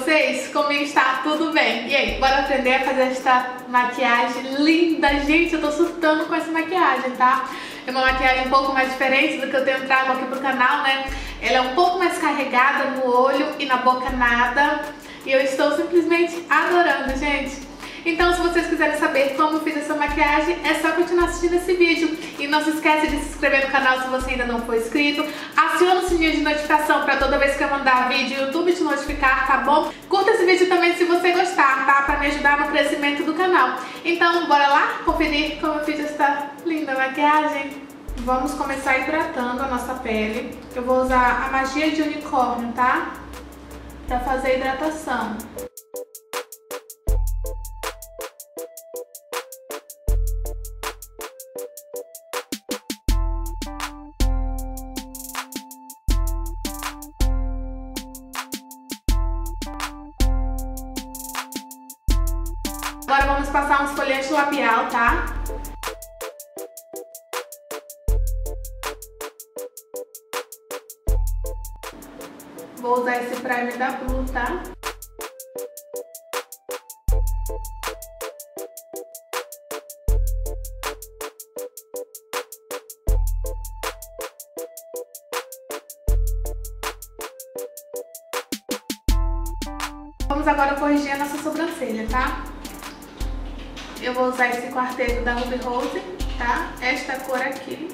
vocês? Comigo está tudo bem. E aí, bora aprender a fazer esta maquiagem linda. Gente, eu tô surtando com essa maquiagem, tá? É uma maquiagem um pouco mais diferente do que eu tenho trago aqui pro canal, né? Ela é um pouco mais carregada no olho e na boca nada. E eu estou simplesmente adorando, gente. Então, se vocês quiserem saber como eu fiz essa maquiagem, é só continuar assistindo esse vídeo. E não se esquece de se inscrever no canal se você ainda não for inscrito. Aciona o sininho de notificação para toda vez que eu mandar vídeo o YouTube te notificar, tá bom? Curta esse vídeo também se você gostar, tá? Para me ajudar no crescimento do canal. Então, bora lá conferir como eu fiz essa linda maquiagem? Vamos começar hidratando a nossa pele. Eu vou usar a magia de unicórnio, tá? Para fazer a hidratação. Agora vamos passar um esfoliante labial, tá? Vou usar esse primer da Blue, tá? Vamos agora corrigir a nossa sobrancelha, tá? Eu vou usar esse quarteto da Ruby Rose, tá? Esta cor aqui.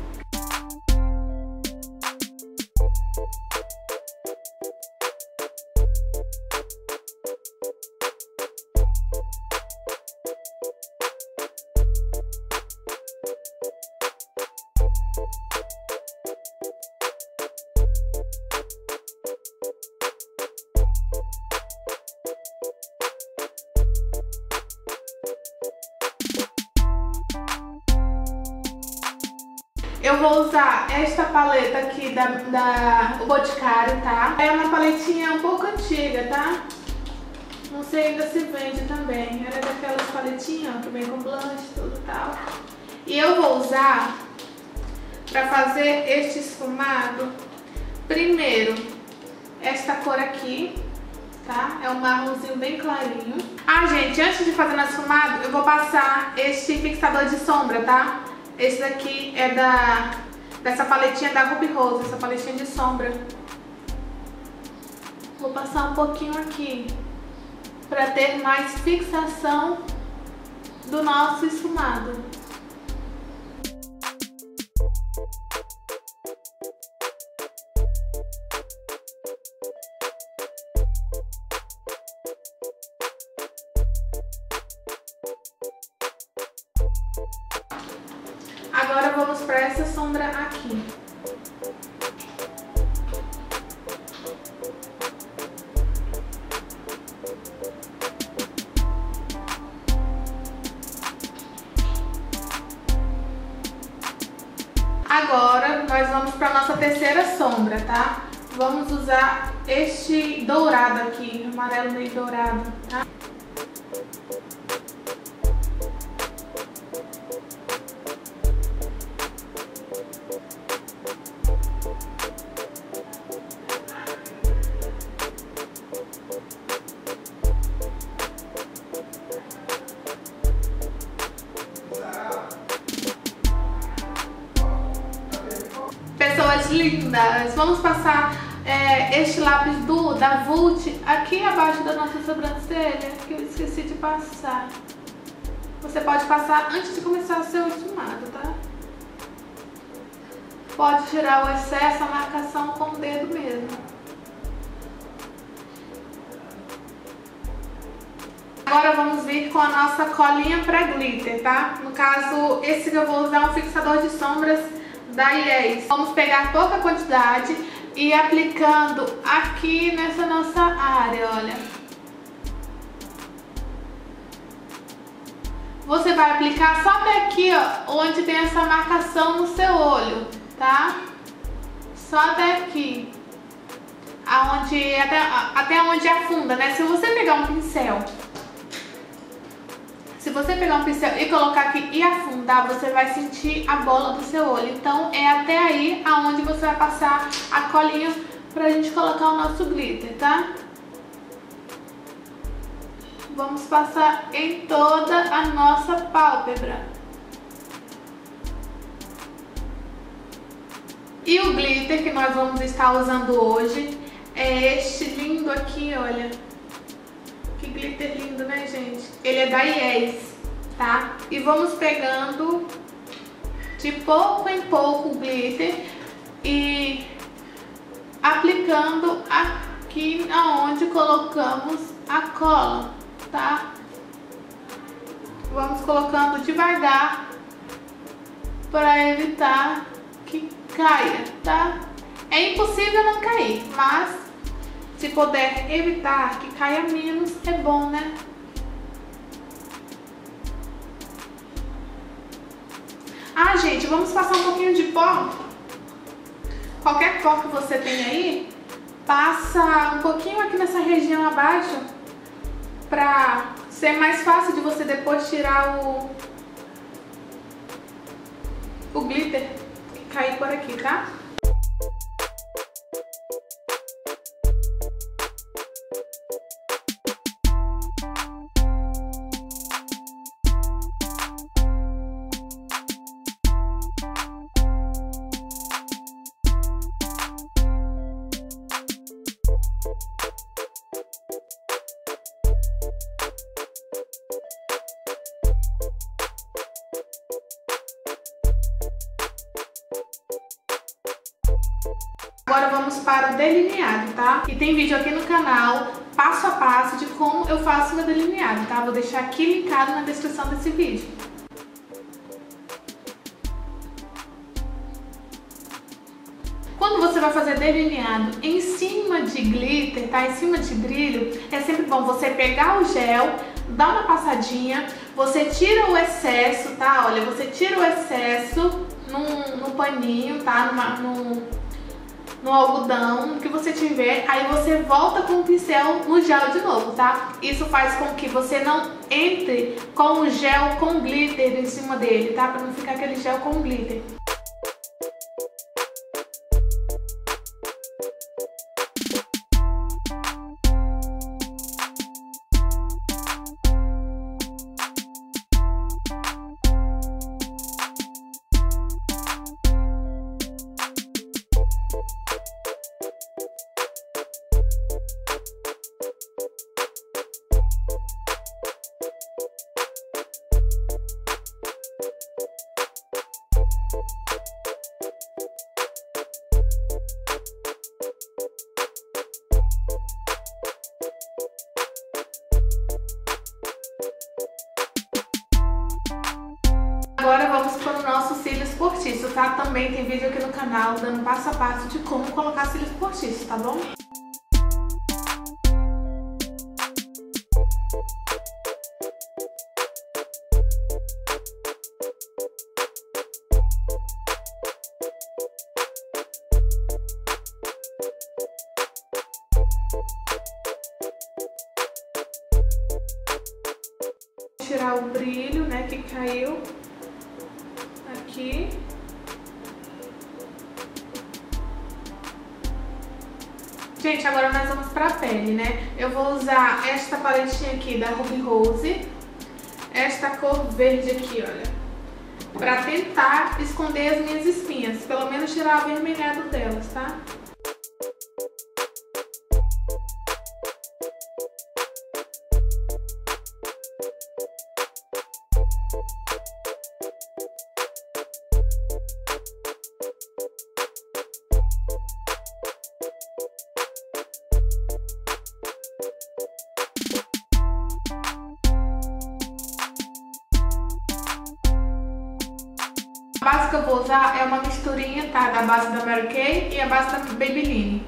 Eu vou usar esta paleta aqui da Boticário, tá? É uma paletinha um pouco antiga, tá? Não sei ainda se vende também. Ela é daquelas paletinhas, ó, que vem com blush e tudo e tal. E eu vou usar pra fazer este esfumado, primeiro, esta cor aqui, tá? É um marronzinho bem clarinho. Ah, gente, antes de fazer nosso esfumado, eu vou passar este fixador de sombra, tá? Esse daqui é dessa paletinha da Ruby Rose, essa paletinha de sombra. Vou passar um pouquinho aqui, pra ter mais fixação do nosso esfumado. Agora vamos para essa sombra aqui. Agora nós vamos para nossa terceira sombra, tá? Vamos usar este dourado aqui, amarelo meio dourado, tá? Pessoas lindas, vamos passar este lápis da Vult aqui abaixo da nossa sobrancelha, que eu esqueci de passar. Você pode passar antes de começar o seu esfumado, tá? Pode tirar o excesso, a marcação com o dedo mesmo. Agora vamos vir com a nossa colinha para glitter, tá? No caso, esse que eu vou usar é um fixador de sombras da Yes. Vamos pegar pouca quantidade e aplicando aqui nessa nossa área, olha. Você vai aplicar só até aqui, ó, onde tem essa marcação no seu olho, tá? Só até aqui. Até onde afunda, né? Se você pegar um pincel Se você pegar um pincel e colocar aqui e afundar, você vai sentir a bola do seu olho. Então é até aí aonde você vai passar a colinha pra gente colocar o nosso glitter, tá? vamos passar em toda a nossa pálpebra. E o glitter que nós vamos estar usando hoje é este lindo aqui, olha. Que glitter lindo, né, gente? Ele é da Yes, tá? E vamos pegando de pouco em pouco o glitter e aplicando aqui aonde colocamos a cola, tá? Vamos colocando devagar para evitar que caia, tá? É impossível não cair, mas se puder evitar que caia menos, é bom, né? Ah, gente, vamos passar um pouquinho de pó. Qualquer pó que você tem aí, passa um pouquinho aqui nessa região abaixo, pra ser mais fácil de você depois tirar o glitter que cair por aqui, tá? Agora vamos para o delineado, tá? E tem vídeo aqui no canal, passo a passo, de como eu faço meu delineado, tá? Vou deixar aqui linkado na descrição desse vídeo. Quando você vai fazer delineado em cima de glitter, tá? Em cima de brilho, é sempre bom você pegar o gel, dar uma passadinha, você tira o excesso, tá? Olha, você tira o excesso num paninho, tá? No algodão que você tiver, aí você volta com o pincel no gel de novo, tá? Isso faz com que você não entre com o gel com glitter em cima dele, tá? Pra não ficar aquele gel com glitter. Agora vamos para o nosso cílios postiço, tá? Também tem vídeo aqui no canal dando passo a passo de como colocar cílios postiços, tá bom? Vou tirar o brilho, né, que caiu aqui. Gente, agora nós vamos pra pele, né? Eu vou usar esta paletinha aqui da Ruby Rose, esta cor verde aqui, olha, pra tentar esconder as minhas espinhas, pelo menos tirar o avermelhado delas, tá? A base que eu vou usar é uma misturinha, tá? Da base da Mary Kay e a base da Maybelline.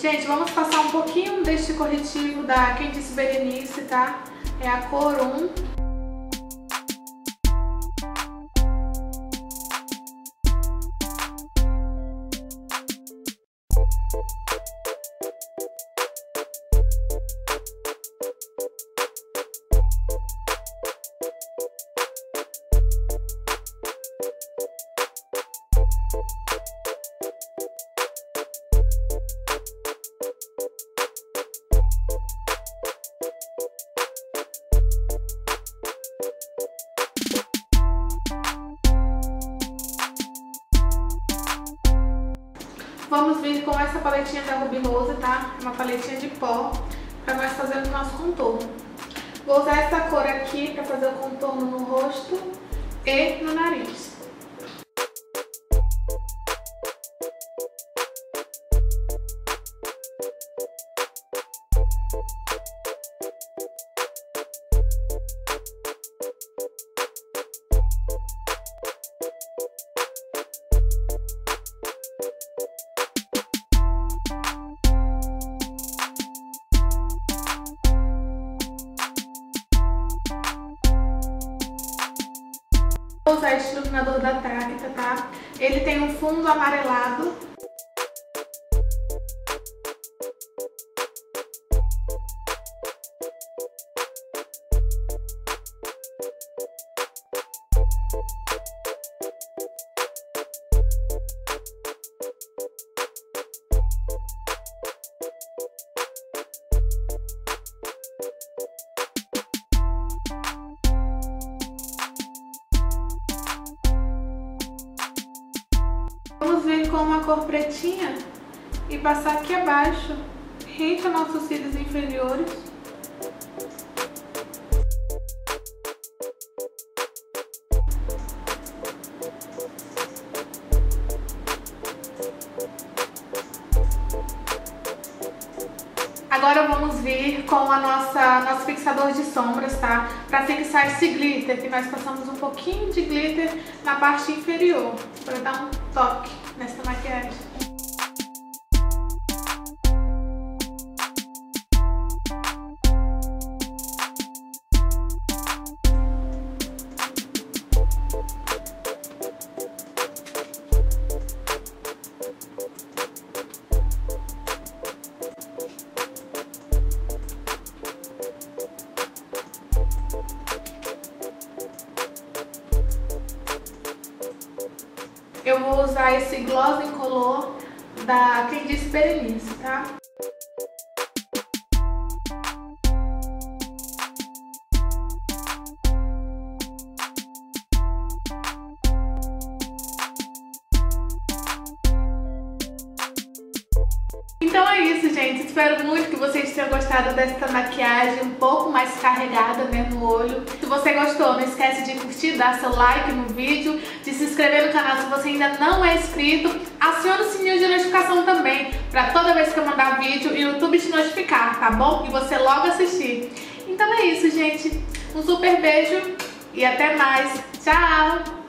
Gente, vamos passar um pouquinho deste corretivo da Quem Disse Berenice, tá? É a cor 1. Vamos vir com essa paletinha da Ruby Rose, tá? Uma paletinha de pó, para nós fazermos o nosso contorno. Vou usar essa cor aqui para fazer o contorno no rosto e no nariz. Vou usar este iluminador da Tracta, tá? Ele tem um fundo amarelado. Vamos vir com uma cor pretinha e passar aqui abaixo, rente aos nossos cílios inferiores. Agora vamos vir com a nosso fixador de sombras, tá? Para fixar esse glitter, que nós passamos um pouquinho de glitter na parte inferior, para dar um toque nessa maquiagem. Eu vou usar esse gloss incolor da Quem Disse Berenice, tá? Então é isso, gente. Espero muito que vocês tenham gostado dessa maquiagem um pouco mais carregada, né, no olho. Se você gostou, não esquece de curtir, dar seu like no vídeo, de se inscrever no canal se você ainda não é inscrito. Aciona o sininho de notificação também, para toda vez que eu mandar vídeo, o YouTube te notificar, tá bom? E você logo assistir. Então é isso, gente. Um super beijo e até mais. Tchau!